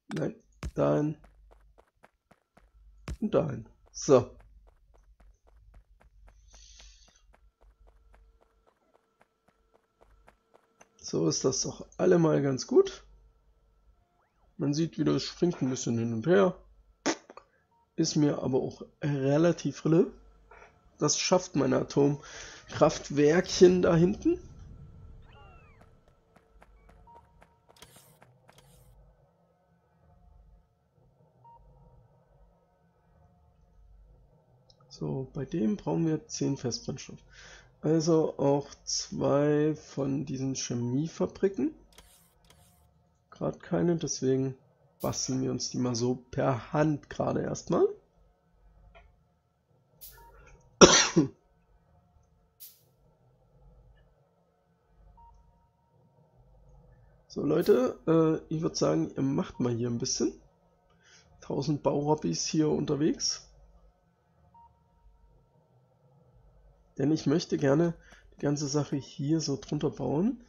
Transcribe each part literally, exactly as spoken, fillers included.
Nein, dahin. Und dahin. So. So ist das doch allemal ganz gut. Man sieht wieder, es springt ein bisschen hin und her. Ist mir aber auch relativ rille. Das schafft meine Atomkraftwerkchen da hinten. So, bei dem brauchen wir zehn Festbrennstoff. Also auch zwei von diesen Chemiefabriken. Gerade keine, deswegen basteln wir uns die mal so per Hand gerade erstmal. So Leute, äh, ich würde sagen, ihr macht mal hier ein bisschen. tausend Bauhobbys hier unterwegs. Denn ich möchte gerne die ganze Sache hier so drunter bauen.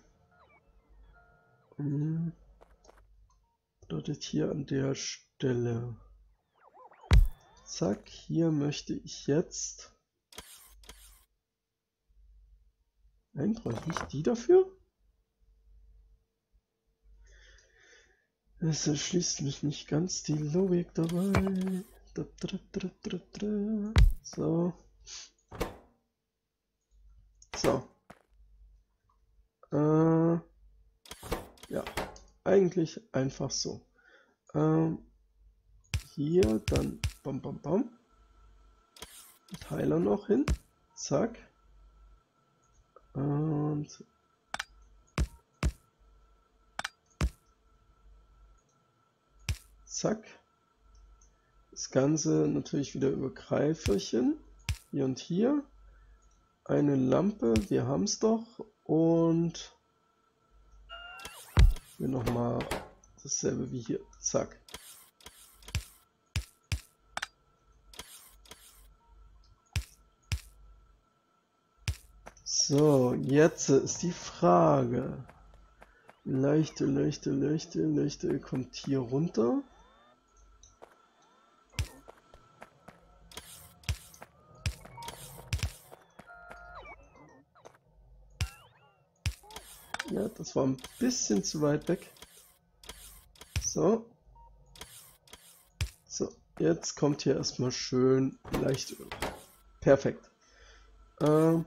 Hm. Bedeutet hier an der Stelle. Zack, hier möchte ich jetzt... Nein, brauche ich nicht die dafür? Es erschließt mich nicht ganz die Logik dabei. So. So. Äh, ja, eigentlich einfach so. Ähm, hier dann bam bam bam. Teiler noch hin. Zack. Und zack. Das Ganze natürlich wieder über Greiferchen. Hier und hier. Eine Lampe, wir haben es doch. Und hier nochmal dasselbe wie hier. Zack. So, jetzt ist die Frage. Leichte, leichte, leichte, leichte kommt hier runter. Ja, das war ein bisschen zu weit weg. So. So, jetzt kommt hier erstmal schön leicht Öl. Perfekt. Ähm.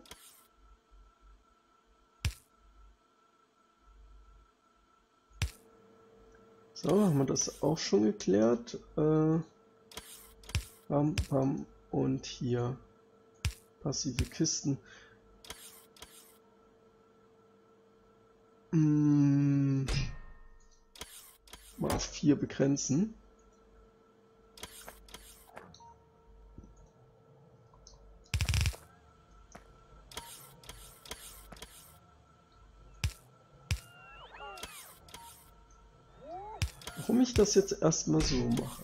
So, haben wir das auch schon geklärt. Äh, bam, bam, und hier passive Kisten. Mm, mal auf vier begrenzen. Warum ich das jetzt erstmal so mache,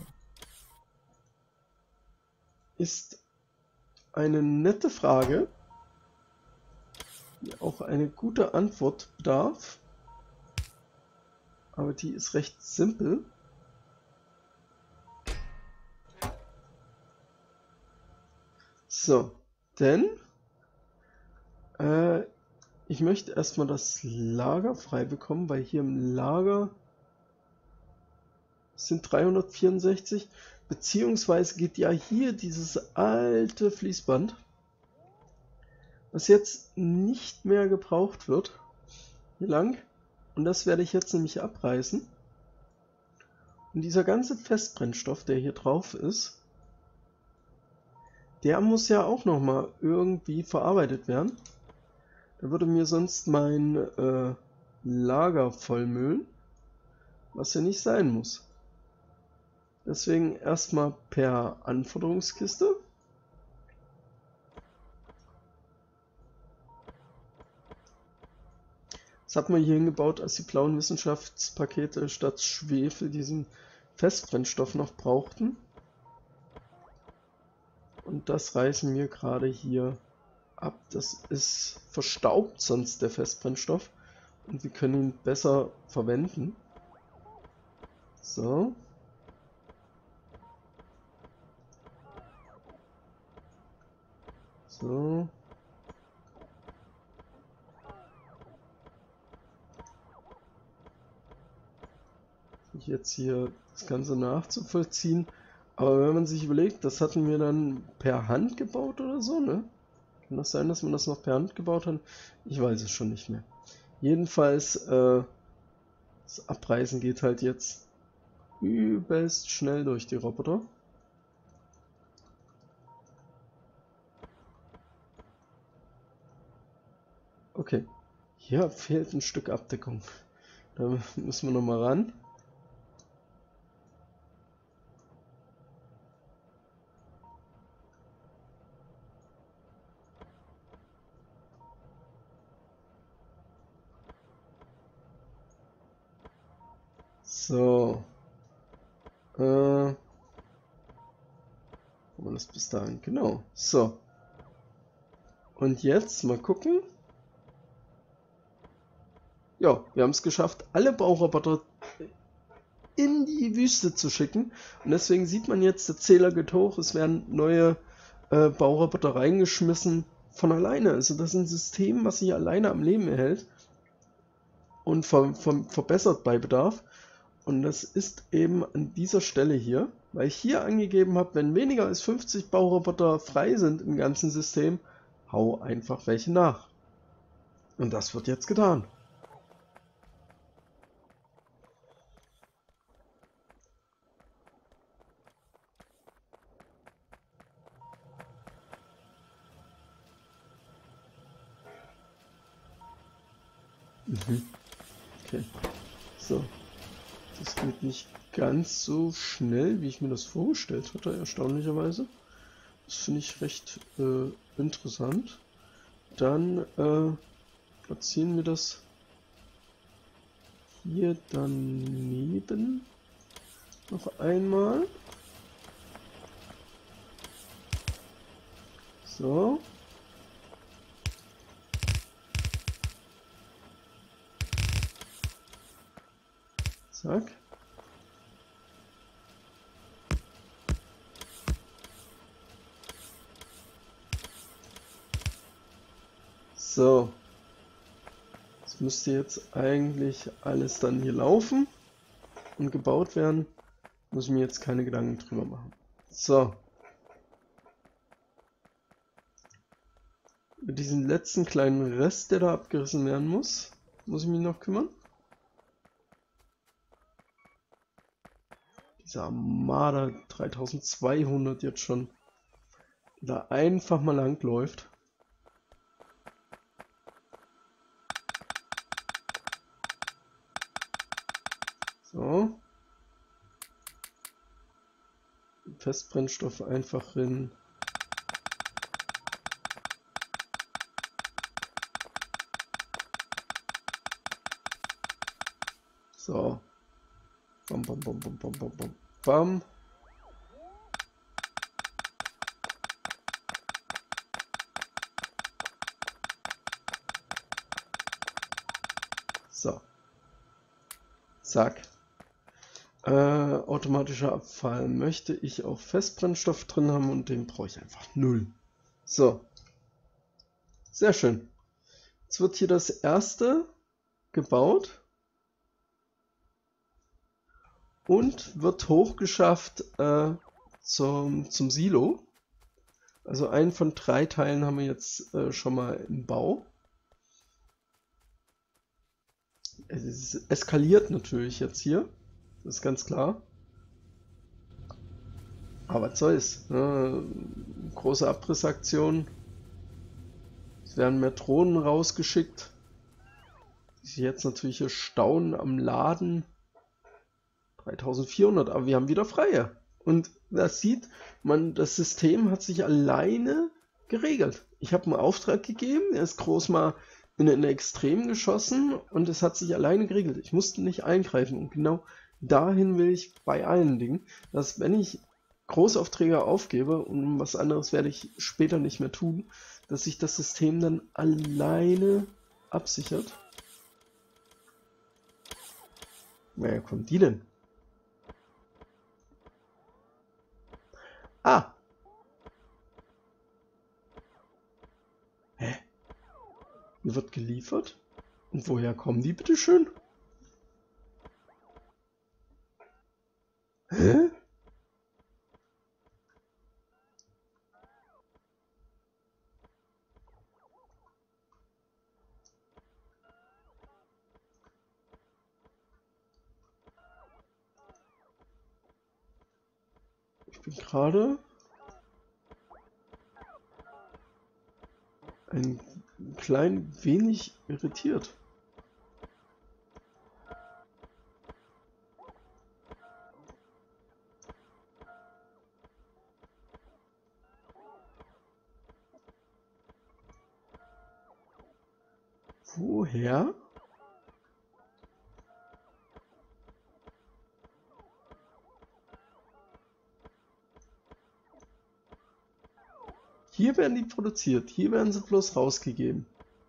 ist eine nette Frage, die auch eine gute Antwort bedarf, aber die ist recht simpel. So, denn äh, ich möchte erstmal das Lager frei bekommen, weil hier im Lager sind dreihundertvierundsechzig, beziehungsweise geht ja hier dieses alte Fließband, was jetzt nicht mehr gebraucht wird, hier lang, und das werde ich jetzt nämlich abreißen. Und dieser ganze Festbrennstoff, der hier drauf ist, der muss ja auch nochmal irgendwie verarbeitet werden. Da würde mir sonst mein äh, Lager vollmüllen, was ja nicht sein muss. Deswegen erstmal per Anforderungskiste. Das hat man hier hingebaut, als die blauen Wissenschaftspakete statt Schwefel diesen Festbrennstoff noch brauchten. Und das reißen wir gerade hier ab. Das ist verstaubt sonst der Festbrennstoff. Und wir können ihn besser verwenden. So. So. Jetzt hier das Ganze nachzuvollziehen. Aber wenn man sich überlegt, das hatten wir dann per Hand gebaut oder so, ne? Kann das sein, dass man das noch per Hand gebaut hat? Ich weiß es schon nicht mehr. Jedenfalls, äh, das Abreißen geht halt jetzt übelst schnell durch die Roboter. Okay, hier fehlt ein Stück Abdeckung. Da müssen wir nochmal ran. So. Äh. Haben wir das bis dahin? Genau. So. Und jetzt mal gucken. Ja, wir haben es geschafft, alle Bauroboter in die Wüste zu schicken. Und deswegen sieht man jetzt, der Zähler geht hoch, es werden neue äh, Bauroboter reingeschmissen von alleine. Also das ist ein System, was sich alleine am Leben erhält und ver ver verbessert bei Bedarf. Und das ist eben an dieser Stelle hier, weil ich hier angegeben habe, wenn weniger als fünfzig Bauroboter frei sind im ganzen System, hau einfach welche nach. Und das wird jetzt getan. Mhm. Okay. So. Das geht nicht ganz so schnell, wie ich mir das vorgestellt hatte, erstaunlicherweise. Das finde ich recht äh, interessant. Dann äh, platzieren wir das hier daneben noch einmal. So. Zack. So. Das müsste jetzt eigentlich alles dann hier laufen und gebaut werden. Muss ich mir jetzt keine Gedanken drüber machen. So. Mit diesem letzten kleinen Rest, der da abgerissen werden muss, muss ich mich noch kümmern. Dieser Armada dreitausendzweihundert jetzt schon, die da einfach mal lang läuft. So. Festbrennstoff einfach rein. So. Bam, bam, bam, bam, bam, bam, bam, bam. So. Zack. Äh, automatischer Abfall möchte ich auch Festbrennstoff drin haben und den brauche ich einfach null. So. Sehr schön. Jetzt wird hier das erste gebaut. Und wird hochgeschafft äh, zum, zum Silo. Also einen von drei Teilen haben wir jetzt äh, schon mal im Bau. Es eskaliert natürlich jetzt hier. Das ist ganz klar. Aber was soll's. Ne? Große Abrissaktion. Es werden mehr Drohnen rausgeschickt. Die sich jetzt natürlich hier staunen am Laden. dreitausendvierhundert, aber wir haben wieder freie. Und das sieht man, das System hat sich alleine geregelt. Ich habe einen Auftrag gegeben, er ist groß mal in ein Extrem geschossen und es hat sich alleine geregelt. Ich musste nicht eingreifen und genau dahin will ich bei allen Dingen, dass wenn ich Großaufträge aufgebe und was anderes werde ich später nicht mehr tun, dass sich das System dann alleine absichert. Woher kommt die denn? Ah! Hier wird geliefert. Und woher kommen die, bitteschön? Hä? Ich bin gerade ein klein wenig irritiert. Woher? Hier werden die produziert, hier werden sie bloß rausgegeben.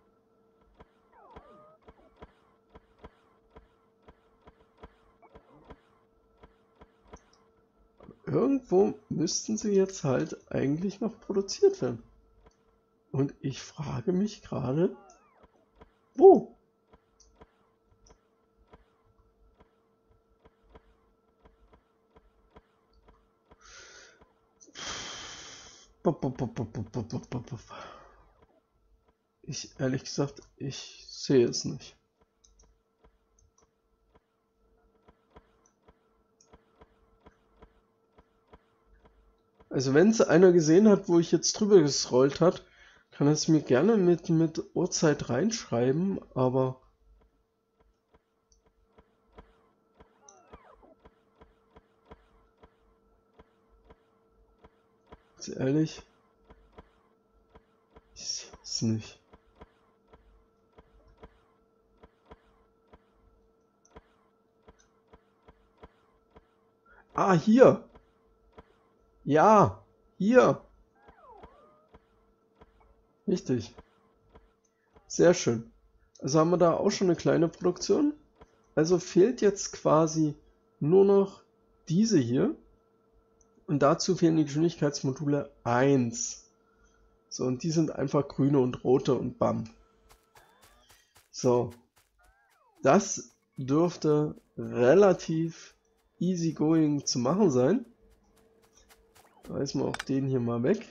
Irgendwo müssten sie jetzt halt eigentlich noch produziert werden. Und ich frage mich gerade, wo? Ich, ehrlich gesagt, ich sehe es nicht. Also wenn es einer gesehen hat, wo ich jetzt drüber gescrollt hat, kann er es mir gerne mit, mit Uhrzeit reinschreiben, aber ganz ehrlich, ich sehe es nicht. Ah, hier! Ja, hier! Richtig. Sehr schön. Also haben wir da auch schon eine kleine Produktion. Also fehlt jetzt quasi nur noch diese hier. Und dazu fehlen die Geschwindigkeitsmodule eins. So, und die sind einfach grüne und rote und bam. So. Das dürfte relativ easy going zu machen sein. Reißen wir auch den hier mal weg.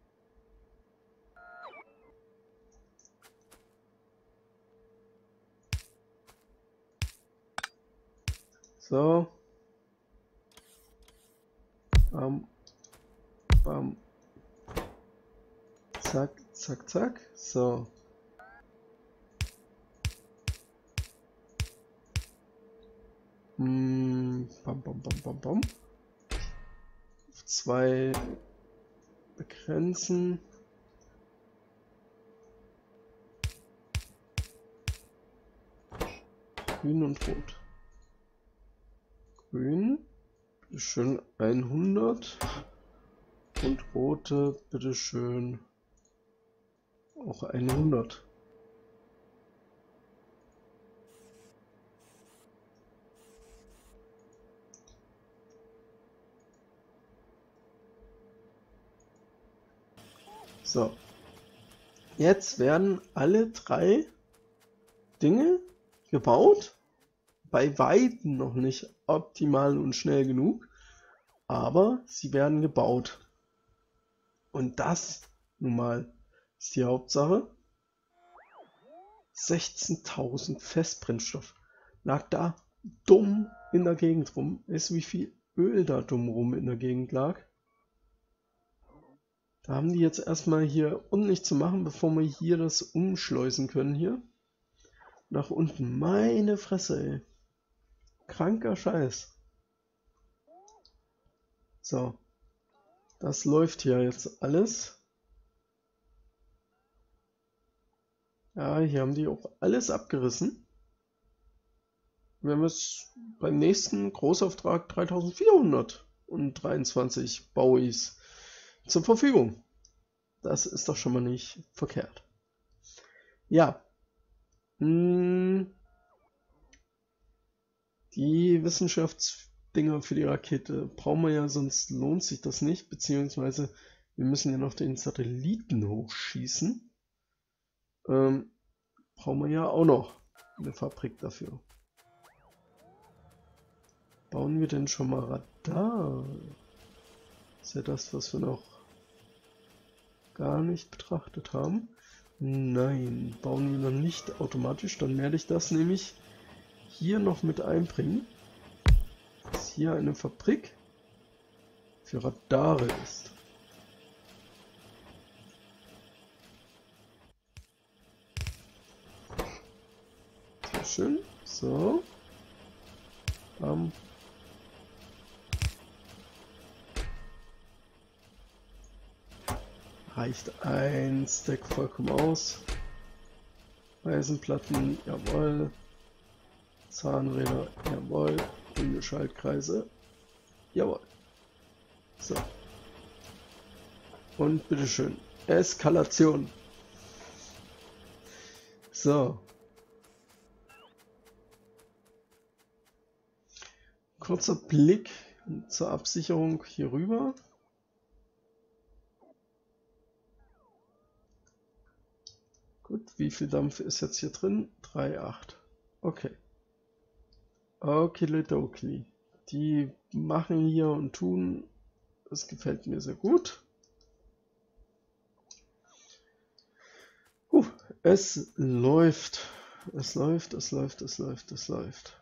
So. Bam. Bam. Zack, zack, zack. So. Hm. Bam, bam, bam, bam, bam. Auf zwei begrenzen. Grün und rot. Grün. Bitteschön hundert. Und rote, bitteschön auch hundert. So. Jetzt werden alle drei Dinge gebaut. Bei weitem noch nicht optimal und schnell genug. Aber sie werden gebaut. Und das nun mal ist die Hauptsache. sechzehntausend Festbrennstoff. Lag da dumm in der Gegend rum. Ist wie viel Öl da dumm rum in der Gegend lag. Da haben die jetzt erstmal hier unten nichts zu machen, bevor wir hier das umschleusen können hier. Nach unten. Meine Fresse, ey. Kranker Scheiß. So. Das läuft hier jetzt alles. Ja, hier haben die auch alles abgerissen. Wir haben jetzt beim nächsten Großauftrag dreitausendvierhundertdreiundzwanzig Bowies zur Verfügung. Das ist doch schon mal nicht verkehrt. Ja. Hm. Die Wissenschaftsdinger für die Rakete brauchen wir ja, sonst lohnt sich das nicht. Beziehungsweise wir müssen ja noch den Satelliten hochschießen. Ähm, brauchen wir ja auch noch eine Fabrik dafür. Bauen wir denn schon mal Radar? Ist ja das, was wir noch gar nicht betrachtet haben. Nein, bauen wir noch nicht automatisch. Dann werde ich das nämlich hier noch mit einbringen. Dass hier eine Fabrik für Radare ist. Sehr schön. So. Ähm. Reicht ein Stack vollkommen aus. Eisenplatten, jawohl. Zahnräder, jawohl. Grüne Schaltkreise, jawohl. So. Und bitteschön. Eskalation. So. Kurzer Blick zur Absicherung hier rüber. Gut, wie viel Dampf ist jetzt hier drin? drei Komma acht. Okay. Okay, die machen hier und tun. Das gefällt mir sehr gut. Uh, es läuft. Es läuft, es läuft, es läuft, es läuft.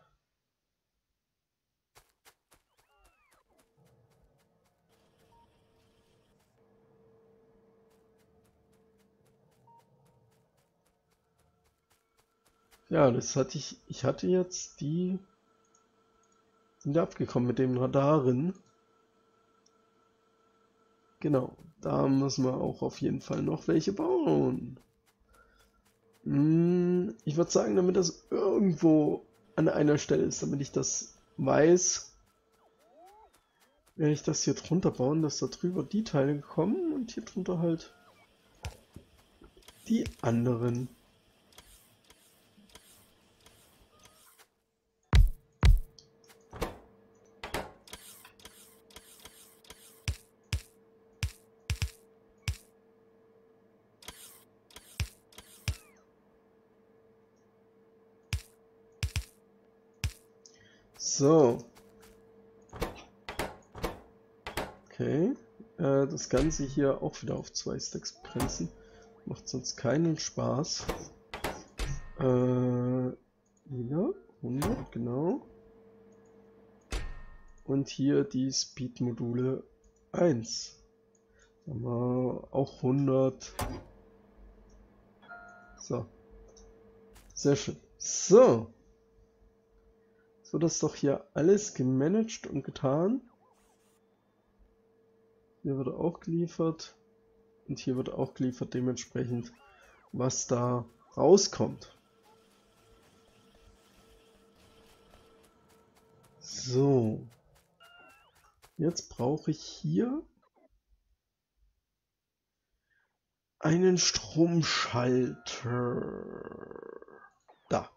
Ja, das hatte ich. Ich hatte jetzt die. Sind wir abgekommen mit dem Radaren. Genau, da müssen wir auch auf jeden Fall noch welche bauen. Hm, ich würde sagen, damit das irgendwo an einer Stelle ist, damit ich das weiß, werde ich das hier drunter bauen, dass da drüber die Teile kommen und hier drunter halt die anderen. So. Okay. Äh, das Ganze hier auch wieder auf zwei Stacks begrenzen. Macht sonst keinen Spaß. Äh, hier, hundert, genau. Und hier die Speed-Module eins. Haben wir auch hundert. So. Sehr schön. So. So, das ist doch hier alles gemanagt und getan. Hier wird auch geliefert. Und hier wird auch geliefert, dementsprechend, was da rauskommt. So. Jetzt brauche ich hier einen Stromschalter. Da.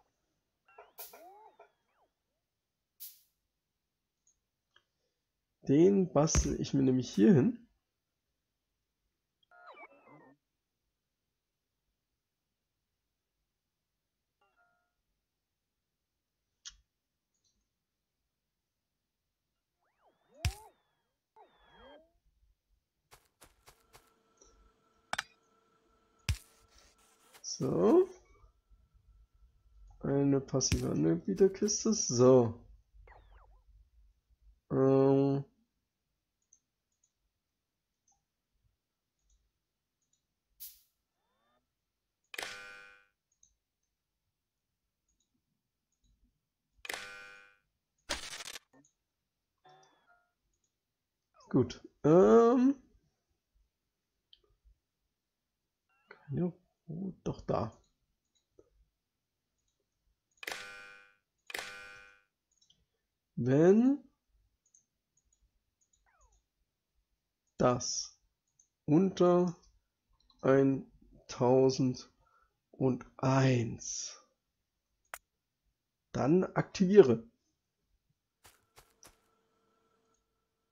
Den bastel ich mir nämlich hier hin. So. Eine passive Anbieterkiste. So. Ähm. Gut. Ähm. Ja, oh, doch da. Wenn das unter eintausendundeins, dann aktiviere.